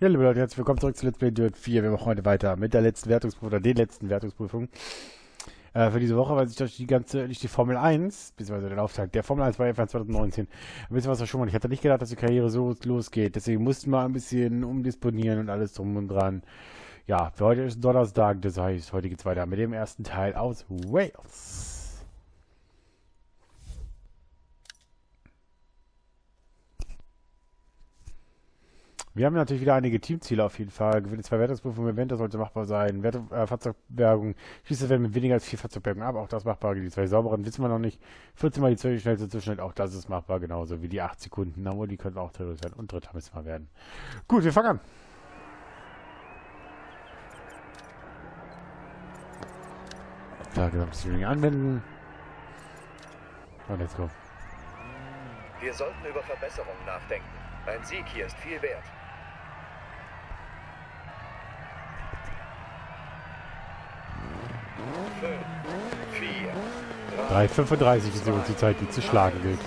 Ja, liebe Leute, herzlich willkommen zurück zu Let's Play Dirt 4. Wir machen heute weiter mit der letzten Wertungsprüfung, oder den letzten Wertungsprüfung für diese Woche, weil sich durch die Formel 1, beziehungsweise den Auftakt der Formel 1 war F1 2019, ein bisschen was verschwommen. Ich hatte nicht gedacht, dass die Karriere so losgeht, deswegen mussten wir ein bisschen umdisponieren und alles drum und dran. Ja, für heute ist Donnerstag, das heißt, heute geht's weiter mit dem ersten Teil aus Wales. Wir haben natürlich wieder einige Teamziele auf jeden Fall. Gewinne 2 Wertungsprüfungen im Event, das sollte machbar sein. Fahrzeugbergung, schließe werden mit weniger als 4 Fahrzeugbergungen ab, auch das machbar. Die 2 sauberen wissen wir noch nicht. 14 mal die 2 schnellste Zwischenschnitt, auch das ist machbar, genauso wie die 8 Sekunden. Aber die können auch dritter sein und dritter müssen wir werden. Gut, wir fangen an. Da Gesamtsteering anwenden. Und let's go. Wir sollten über Verbesserungen nachdenken. Ein Sieg hier ist viel wert. 3,35 ist übrigens die Zeit, die zu schlagen gilt.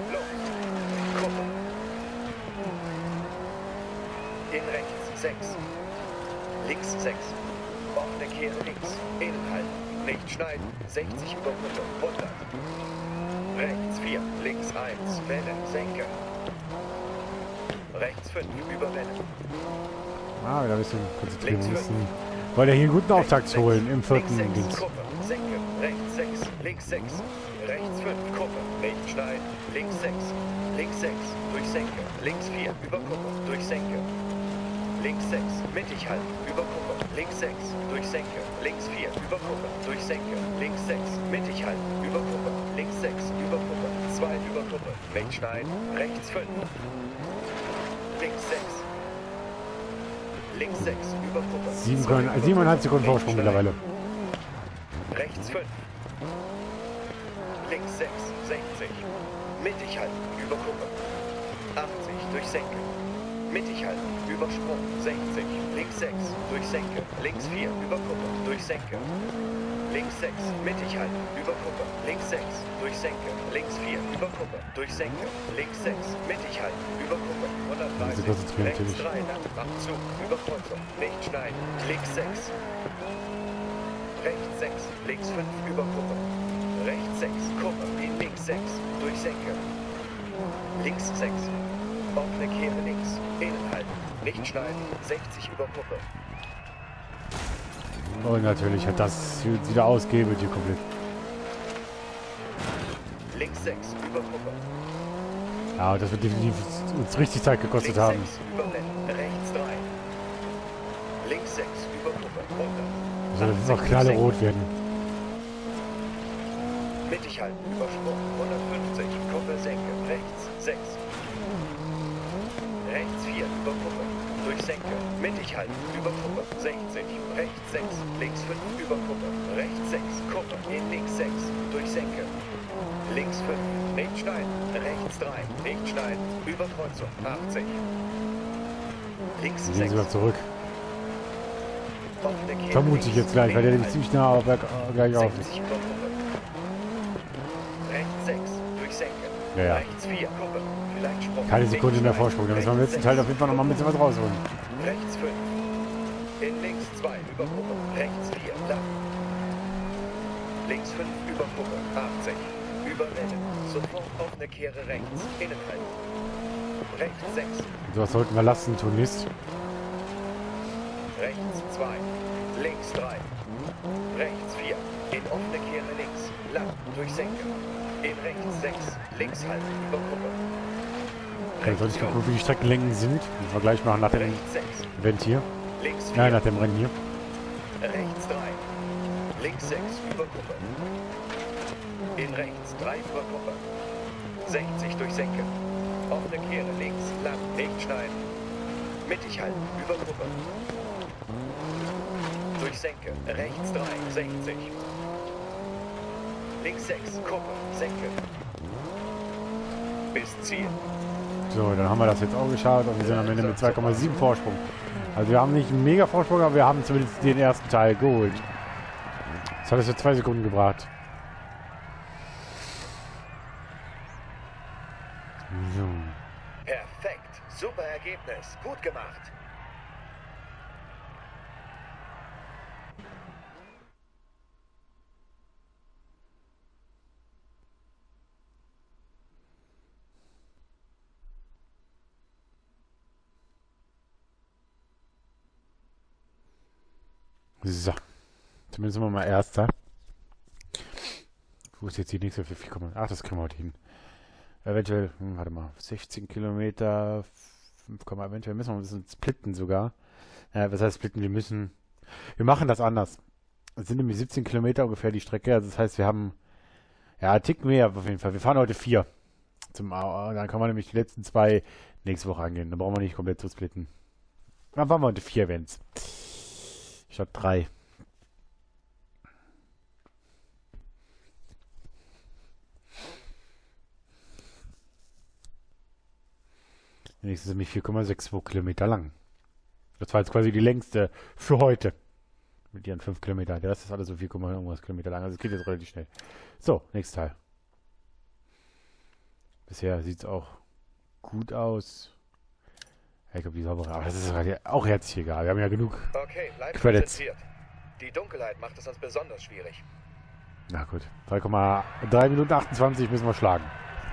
In rechts 6. Links 6. Offene Kehre links. Innenhalten. Nicht schneiden. 60 über 100. Rechts 4. Links 1. Welle. Senke. Rechts 5. Über Welle. Ah, wieder ein bisschen konzentrieren müssen. Weil er hier einen guten Auftakt holen im vierten Dings. Senke. Rechts 6. Links 6. Rechts 5. Kuppe. Nicht schneiden. Links 6. Links 6. Durch Senke. Links 4. Über Kuppe. Durch Senke. Links 6. Mittig halten. Über Kuppe. Links 6. Durch Senke. Links 4. Über Kuppe. Durch Senke. Links 6. Mittig halten. Über Kuppe. Links 6. Über Kuppe. 2 über Kuppe. Nicht schneiden. Rechts 5. Links 6. Links 6. Über Kuppe. 7,5 Sekunden Vorsprung mittlerweile. Rechts 5. Links 6. 60. Mittig halten. Über Kuppe. 80. Durch Senke. Mittig halten. Übersprung. 60. Links 6. Durch Senke. Links 4. Über Kuppe. Durch Senke. Links 6. Mittig halten. Über Kuppe. Links 6. Durch Senke. Links 4. Über Kuppe. Durch Senke. Links 6. Mittig halten. Über Kuppe. 130. Rechts 3. Nach Zug. Über Kreuzung. Nicht schneiden. Links 6. Rechts 6. Links 5. Über Kuppe. Rechts 6. Kuppe. In links 6. Durch Senke. Links 6. Offene Kehre links. Innenhalten. Nicht schneiden. 60 über Kuppe. Und natürlich hat das wieder ausgehebelt hier komplett. Links 6 über Kuppe. Ja, das wird definitiv uns richtig Zeit gekostet haben. Links 6 über Welle. Rechts 3. Links 6 über Kuppe. 100. Das soll jetzt noch knalle rot werden. Mittig halten. Übersprung. 150. Kuppe senke. Rechts 6. Rechts 4 über Kuppe. Durch Senke. Mittig halten. Über Kuppe. 60. Rechts 6. Links 5 über Kuppe. Rechts 6. Kuppe. In links 6. Durch Senke. Links 5. Nicht schneiden. Rechts 3. Nicht schneiden. Über Kreuzung. 80. Links 6. Gehen Sie mal zurück. Offene Kehre Vermute ich jetzt gleich, weil der nämlich ziemlich nah gleich auf ist. 60 über Kuppe. Rechts 6. Durch Senke. Ja, ja. Rechts 4. Kuppe. Vielleicht Sprung. Keine Sekunde mehr Vorsprung. Da müssen wir im letzten Teil auf jeden Fall noch mal ein bisschen was rausholen. Rechts 5. In links 2 über Kuppe. Rechts 4. Lang. Links 5 über Kuppe. 80. Über Welle. Sofort offene Kehre rechts. Innenhalten. Rechts 6. So was sollten wir lassen tun, Mist. Rechts 2. Links 3. Rechts 4. In offene Kehre links. Lang. Durch Senke. In rechts 6. Links halten. Über Kuppe. Dann soll ich gucken, wie die Streckenlängen sind. Den Vergleich machen nach dem Rechts 6. Event hier. Links 4. Nein, nach dem Rennen hier. Rechts 3. Links 6 über Kuppe. In rechts 3 über Kuppe. 60 durch Senke. Offene Kehre links. Lang. Nicht schneiden. Mittig halten. Über Kuppe. Durch Senke. Rechts 3. 60. Links 6. Kuppe. Senke. Bis Ziel. So, dann haben wir das jetzt auch geschaut und wir sind am Ende mit 2,7 Vorsprung. Also wir haben nicht einen mega Vorsprung, aber wir haben zumindest den ersten Teil geholt. Das hat es für 2 Sekunden gebracht. So. Perfekt. Super Ergebnis. Gut gemacht. So. Zumindest sind wir mal Erster. Wo ist jetzt die nächste für 4,8? Ach, das kriegen wir heute hin. Eventuell, warte mal, 16 Kilometer, 5, eventuell müssen wir ein bisschen splitten sogar. Was heißt splitten? Wir machen das anders. Es sind nämlich 17 Kilometer ungefähr die Strecke. Also das heißt, wir haben, ja, einen Tick mehr auf jeden Fall. Wir fahren heute 4. Dann kann man nämlich die letzten 2 nächste Woche angehen. Dann brauchen wir nicht komplett zu splitten. Dann fahren wir heute 4 Events. Statt 3. Die nächste ist nämlich 4,62 Kilometer lang. Das war jetzt quasi die längste für heute. Mit ihren 5 Kilometern. Der Rest ist alles so 4, irgendwas Kilometer lang. Also es geht jetzt relativ schnell. So, nächstes Teil. Bisher sieht es auch gut aus. Ja, ich glaube, die saubere. Aber das ist halt auch herzlich egal. Wir haben ja genug Okay, bleibt Credits. konzentriert. Die Dunkelheit macht es uns besonders schwierig. Na gut. 3,3 Minuten 28 müssen wir schlagen.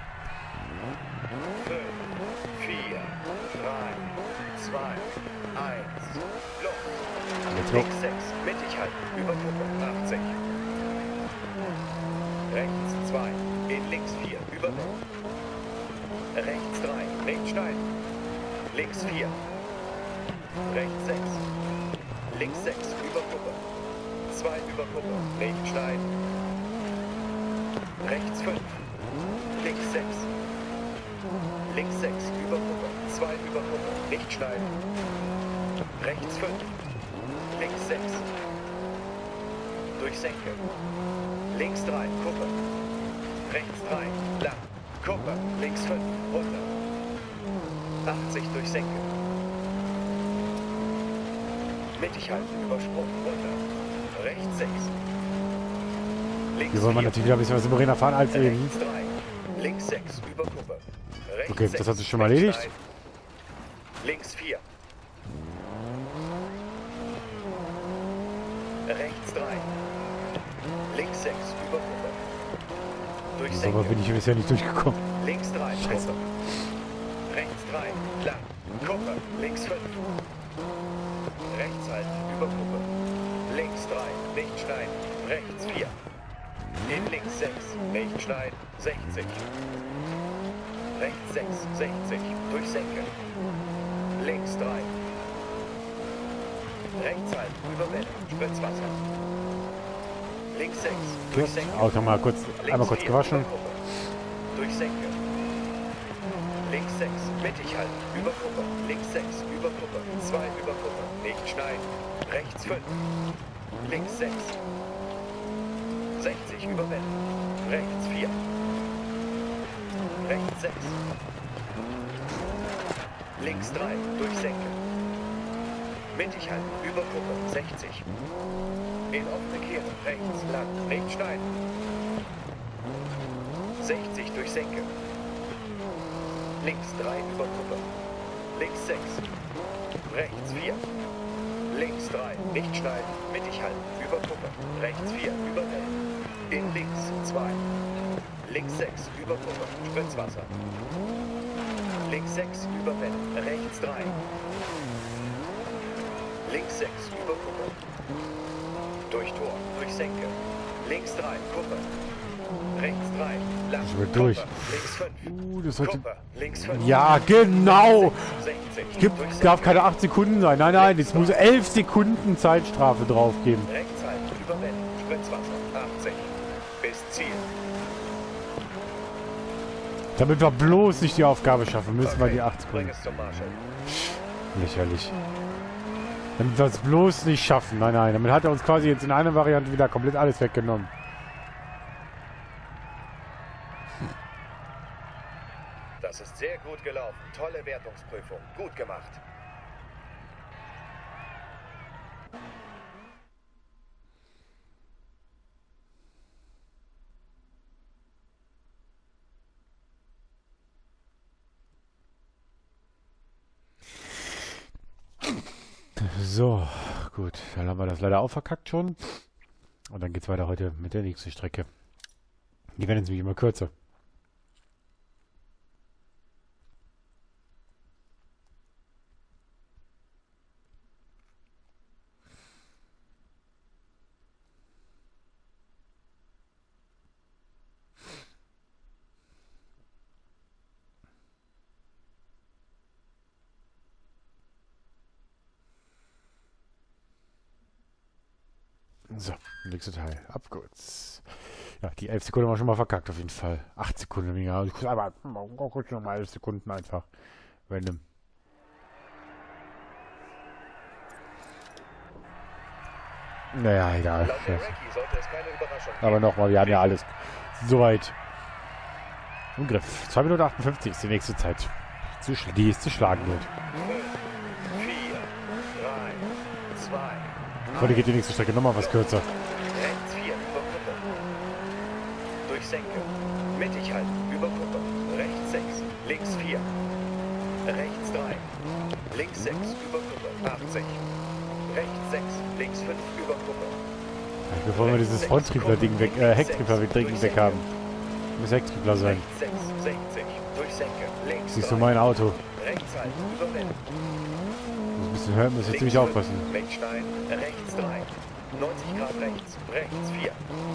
5, 4, 3, 2, 1, Luft. Let's go. Links 6, mittig halten, über Kuppe, 80. Rechts 2, in links 4, über Welle. Rechts 3, nicht schneiden. Links 4. Rechts 6. Links 6, über Kuppe. 2 über Kuppe, nicht schneiden. Rechts 5. Links 6. Links 6, über Kuppe. 2 über Kuppe, nicht schneiden. Rechts 5. Links 6. Durch Senke. Links 3, Kuppe. Rechts 3, lang. Kuppe, links 5, runter. 80 durch Senke. Mittig halten, Übersprung, runter. Rechts 6. Links Hier wollen wir 4. natürlich wieder ein bisschen was souveräner fahren als eben. Rechts 3. Links 6, über Kuppe. Rechts Okay, 6, das hat sich schon mal rechts erledigt. 3. Links 4. Rechts 3. Links 6, über Kuppe. Durch So Senke. bin ich bisher nicht durchgekommen. Links 3, Scheiße. Kuppe. Rechts 3, lang. Kuppe, links 5. Rechts halten, über Kuppe. Links 3, nicht schneiden. Rechts 4. In links 6, nicht schneiden. 60. Rechts 6, 60. Durch Senke. Links 3. Rechts halten, über Welle. Spritzwasser. Links 6, durch Senke. Auch noch mal kurz, einmal kurz 4, gewaschen. über Kuppe. Durch Senke. Links 6, mittig halten, über Kuppe. Links 6, über Kuppe. 2 über Kuppe, nicht schneiden. Rechts 5. Links 6. 60 über Welle. Rechts 4. Rechts 6. Links 3, durch Senke. Mittig halten, über Kuppe. 60. In offene Kehre, rechts, lang, nicht schneiden. 60 durch Senke. Links 3 über Kuppe. Links 6. Rechts 4. Links 3. Nicht schneiden. Mittig halten. Über Kuppe. Rechts 4. Über Welle. In links 2. Links 6. Über Kuppe. Spritzwasser. Links 6. Über Welle. Rechts 3. Links 6. Über Kuppe. Durch Tor. Durch Senke. Links 3. Kuppe. Rechts 3. Lang. Ich will durch. Kuppe. Links 5. Das sollte... Kuppe. Links 5. Ja, genau! 60. Durch Darf Senke. keine 8 Sekunden sein. Nein, nein, jetzt muss 11 Sekunden Zeitstrafe draufgeben. Rechts halten, über Welle, Spritzwasser, 80. Bis Ziel. Damit wir bloß nicht die Aufgabe schaffen, müssen wir die 8 Bring Sekunden. es zum Marshall. Lächerlich. Damit wir es bloß nicht schaffen. Nein, nein. Damit hat er uns quasi jetzt in einer Variante wieder komplett alles weggenommen. Das ist sehr gut gelaufen. Tolle Wertungsprüfung. Gut gemacht. So, gut. Dann haben wir das leider auch verkackt schon. Und dann geht's weiter heute mit der nächsten Strecke. Die werden jetzt nämlich immer kürzer. So, nächster Teil. Ab kurz. Ja, die 11 Sekunden haben wir schon mal verkackt, auf jeden Fall. 8 Sekunden weniger. Ich aber kurz nochmal 11 Sekunden einfach. Random. Naja, egal. Laut der Recce sollte es keine Überraschung geben. Aber nochmal, wir haben ja alles soweit im Griff. 2 Minuten 58 ist die nächste Zeit. Die es zu schlagen wird. 5, 4, 3, 2. Heute geht die nächste Strecke nochmal was kürzer. Rechts 4 über Kuppe. Durch Senke. Mittig halten über Kuppe. Rechts 6. Links 4. Rechts 3. Links 6 über Kuppe. 80. Rechts 6. Links 5 über Kuppe. Bevor wir dieses Fronttriebler-Ding weg, Hecktriebler-Ding weg haben. Muss Hecktriebler sein. Rechts 6. 60. Durch Senke. Links Siehst du 3. mein Auto? Rechts halten über Welle. Muss ein bisschen hören, muss jetzt ziemlich aufpassen. Wegschneiden. Rechts 3. 90 Grad rechts. Rechts 4.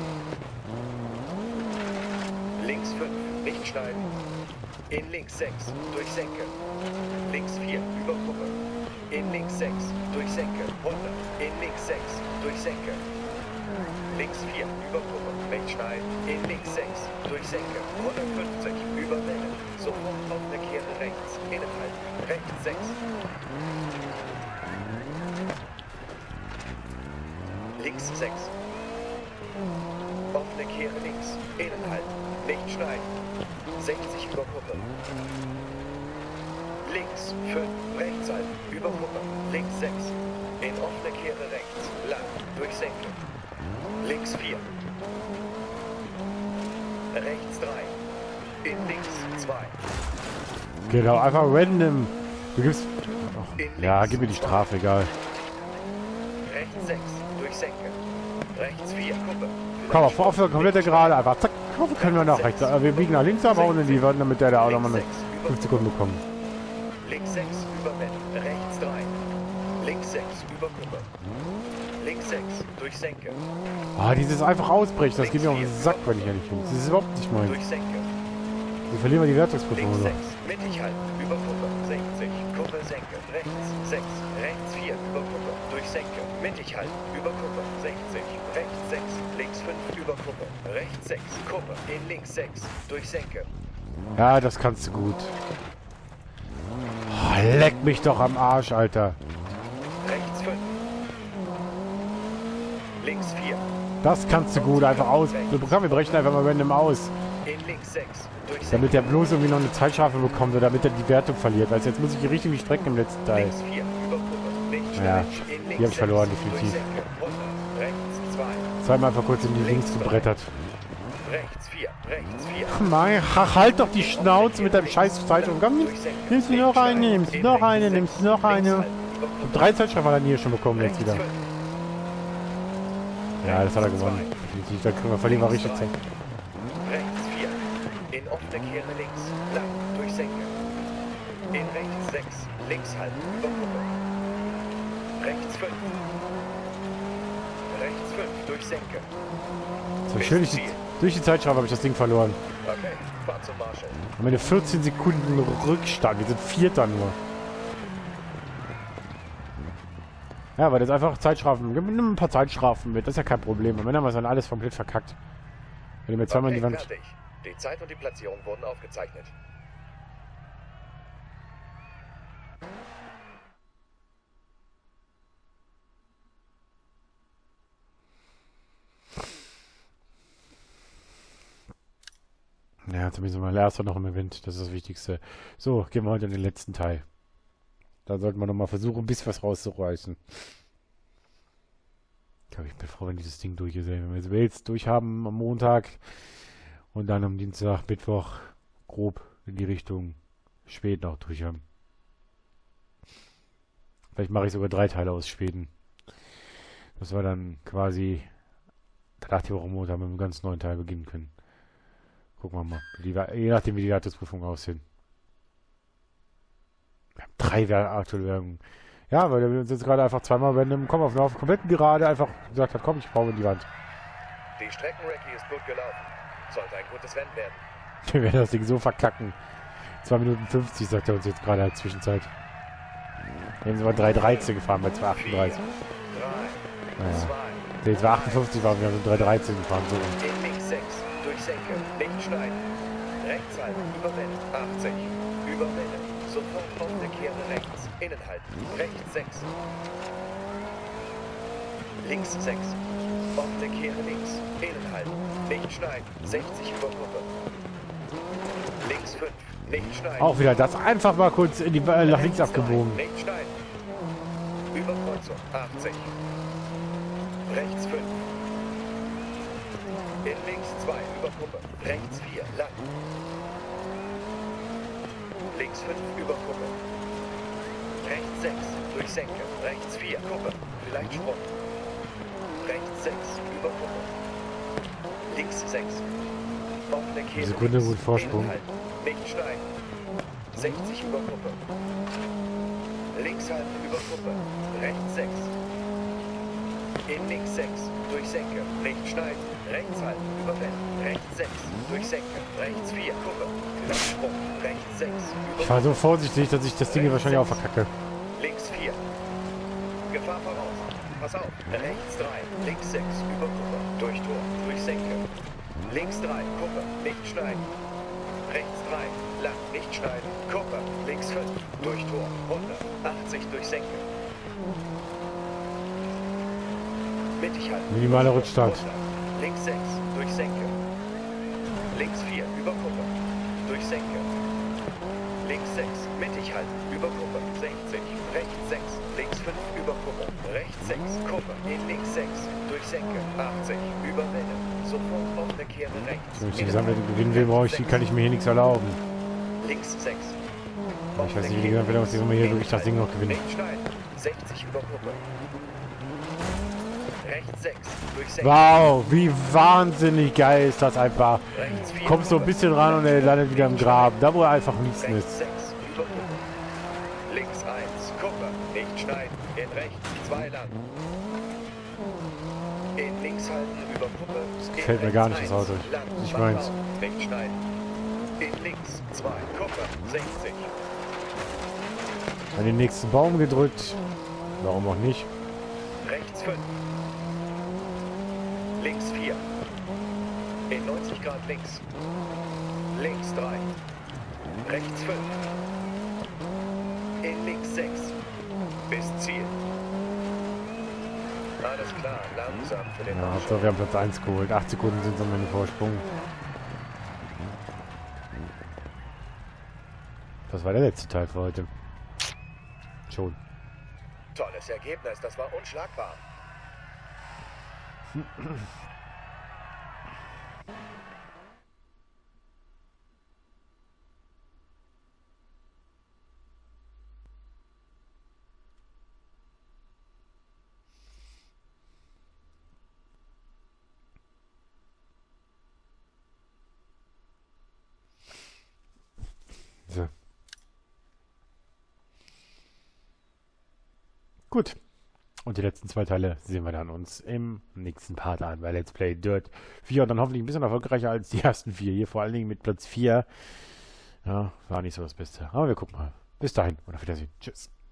Links 5. Nicht schneiden. In links 6. Durch Senke. Links 4. Über Kuppe. In links 6. Durch Senke. 100. In links 6. Durch Senke. Links 4. Über Kuppe. Wegschneiden. In links 6. Durch Senke. 150. Über Welle. Sofort auf der Kehre rechts. Innenhalten. Rechts 6. Links 6. Offene Kehre links. Innenhalten. Nicht schneiden. 60 über Kuppe. Links 5. Rechts halten. Über Kuppe. Links 6. In offene Kehre rechts. Lang. Durch Senke. Links 4. Rechts 3. In links 2. Genau, einfach random. Du gibst... In links Ja, gib mir die Strafe, egal. Rechts 6. Durch Senke. Rechts 4. Kuppe. Komm mal, vor für komplette Gerade, einfach zack, können wir nach rechts. Wir biegen nach links aber ohne die Wand, damit der da auch nochmal eine 5 Sekunden bekommt. Links 6 über Welle. Rechts 3. Links 6 über Kuppe. Links 6 durch Senke. Ah, dieses einfach ausbrechen, das geht mir auf den Sack, wenn ich ehrlich bin. Das ist überhaupt nicht meins. Durch Senke. So verlieren wir die Wertungsprüfung Links oder 6. Mittig halten. Über Kuppe. 60. Kuppe Senke. Rechts 6. Rechts 4 über Kuppe. Durch Senke. Mittig halten. Über Kuppe. 60. Rechts 6. Links 5 über Kuppe. Rechts 6. Kuppe. In links 6. Durch Senke. Ja, das kannst du gut. Oh, leck mich doch am Arsch, Alter. Rechts 5. Links 4. Das kannst du gut, einfach aus. Wir brechen einfach mal random aus. In links 6. Durch Senke. Damit der bloß irgendwie noch eine Zeitstrafe bekommt oder damit er die Wertung verliert. Weil jetzt muss ich hier richtig mich strecken im letzten Teil. Links 4 über Kuppe. Nicht Ja, schneiden. In links die hab ich verloren, 6. definitiv. Durch Senke. 100. Rechts 2. Zweimal einfach kurz in die Links gebrettert. Rechts 4. Rechts 4. Mann, halt doch die Schnauze mit deinem scheiß Zeitung. Komm, nimmst du noch eine, nimmst du noch eine, nimmst du noch eine. 3 Zeitstrafen hat er hier schon bekommen jetzt wieder. Ja, das hat er gewonnen. Definitiv, da können wir verlieren wir richtig Zeit. Rechts 4. In offene Kehre links. Lang. Durch Senke. In rechts 6. Links halten. Über Kuppe. Rechts 5. Rechts 5. Durch Senke. So schön, durch die Zeitstrafe habe ich das Ding verloren. Okay. Fahr zum Marshall. Haben wir eine 14 Sekunden Rückstand. Wir sind Vierter nur. Ja, weil das einfach Zeitstrafen. Nimm ein paar Zeitstrafen mit. Das ist ja kein Problem. Am Ende haben wir es dann alles komplett verkackt. Wenn wir zweimal in die Wand... Fertig. Die Zeit und die Platzierung wurden aufgezeichnet. Ja, zumindest mal erster noch im Event. Das ist das Wichtigste. So, gehen wir heute in den letzten Teil. Da sollten wir nochmal versuchen, ein bisschen was rauszureißen. Ich glaube, ich bin froh, wenn dieses Ding durch ist. Wenn wir es jetzt durchhaben am Montag und dann am Dienstag, Mittwoch grob in die Richtung Schweden auch durch haben. Vielleicht mache ich sogar 3 Teile aus Schweden. Dass wir dann quasi danach die Woche Montag mit einem ganz neuen Teil beginnen können. Gucken wir mal. Je nachdem, wie die Wertungsprüfungen aussehen. Wir haben 3 Aktuellwerbungen. Ja, weil wir uns jetzt gerade einfach zweimal random kommen auf einer kompletten Gerade einfach gesagt hat, komm, ich brauche in die Wand. Die Streckenrecke ist gut gelaufen. Sollte ein gutes Rennen werden. Wir werden das Ding so verkacken. 2 Minuten 50 sagt er uns jetzt gerade als Zwischenzeit. Wir haben sogar 3,13 gefahren bei 2,38. 3, Naja. 2, Jetzt war 58, waren wir so 313 gefahren. So. In links 6, durch Senke, nicht schneiden. Rechts halten, über Welle, 80. Über Welle, sofort auf der Kehre rechts. Innen halten, rechts 6. Links 6. Auf der Kehre links. Innen halten. Nicht schneiden. 60 über Kuppe. Links 5. Nicht schneiden. Auch wieder das. Einfach mal kurz in die, nach links abgebogen. Nicht schneiden. Über Kreuzung. 80. Rechts 5. In links 2. Über Kuppe. Rechts 4. Lang. Links 5. Über Kuppe. Rechts 6. Durch Senke. Rechts 4. Kuppe. Vielleicht Sprung. Rechts 6, über Kuppe. Links 6. Auf der Kehre. Sekunde gut Vorsprung. Nicht schneiden. 60 über Kuppe. Links halten über Kuppe. Rechts 6. In links 6. Durch Senke. Nicht schneiden. Rechts halten über Welle. Rechts 6. Durch Senke. Rechts 4. Kuppe. Vielleicht Sprung. Rechts 6. Ich war so vorsichtig, dass ich das Ding hier wahrscheinlich auch verkacke. Links 4. Gefahr voraus. Pass auf. Rechts 3, links 6, über Kuppe, durch Tor, durch Senke. Links 3, Kuppe, nicht schneiden. Rechts 3, lang, nicht schneiden. Kuppe, links 5, durch Tor, 180 durch Senke. Mittig halten. Minimaler Rückstand. 100. Links 6, durch Senke. Links 4, über Kuppe, durch Senke. Links 6, mittig halten, über Kuppe, 60. Rechts 6, links 5, über Kuppe. Rechts 6, Kuppe, in links 6, durch Senke, 80, über Welle, sofort auf der Kehre rechts. Wenn ich die Gesamtwertung gewinnen will, brauche ich, kann ich mir hier nichts erlauben. Links 6. Ich weiß nicht, wie die Gesamtwertung ist, wenn wir hier wirklich das Ding noch gewinnen. Nicht schneiden, 60 über Kuppe. Rechts 6, durch Senke. Wow, wie wahnsinnig geil ist das einfach. Rechts 4, Kommst so ein bisschen ran und er landet wieder im Graben, da wo er einfach am liebsten rechts ist. 6, über Kuppe. Links 1, Kuppe, nicht schneiden, in rechts 2 lang. In links halten, über Kuppe. Gefällt mir gar nicht, das Auto. Nicht meins. Nicht schneiden. In links 2, Kuppe, 60. An den nächsten Baum gedrückt. Warum auch nicht? Rechts 5. Links 4. In 90 Grad links. Links 3. Rechts 5. In links 6. Bis Ziel. Alles klar, langsam für den Ja, Marsch. Hauptsache wir haben Platz 1 geholt. 8 Sekunden sind am Ende Vorsprung. Das war der letzte Teil für heute. Schon. Tolles Ergebnis, das war unschlagbar. So. Gut. Und die letzten 2 Teile sehen wir dann uns im nächsten Part an bei Let's Play Dirt 4 und dann hoffentlich ein bisschen erfolgreicher als die ersten 4. Hier vor allen Dingen mit Platz 4. Ja, war nicht so das Beste. Aber wir gucken mal. Bis dahin und auf Wiedersehen. Tschüss.